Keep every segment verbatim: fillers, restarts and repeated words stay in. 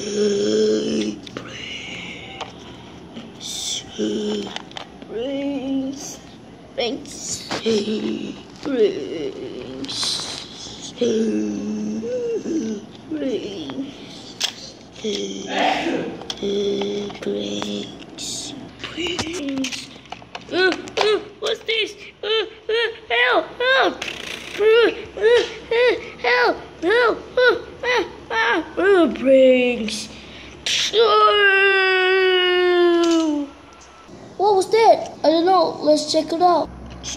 Brains, brains, brains, brains, brains. Uh, uh, what's this? Uh, uh, help! Help! Uh, uh, uh, help! Help! Uh, uh, uh, uh, brains. Oh. What was that? I don't know. Let's check it out.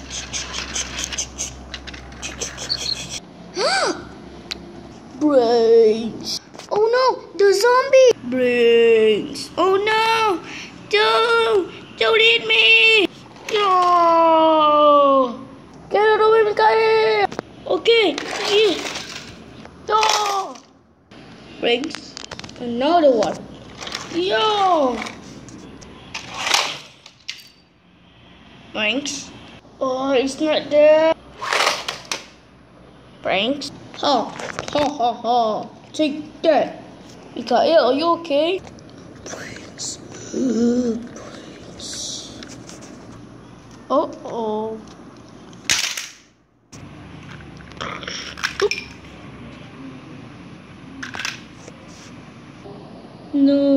Brains. Oh no, the zombie. Brains. Oh no. Don't. Don't eat me. No. Get out of the way. Okay. Yeah. No. Brains. Another one. Yo. Brains. Oh, it's not there. Brains. Ha, ha, ha, ha. Take that. Mikael, are you okay? Brains. Uh, brains. Uh oh. No.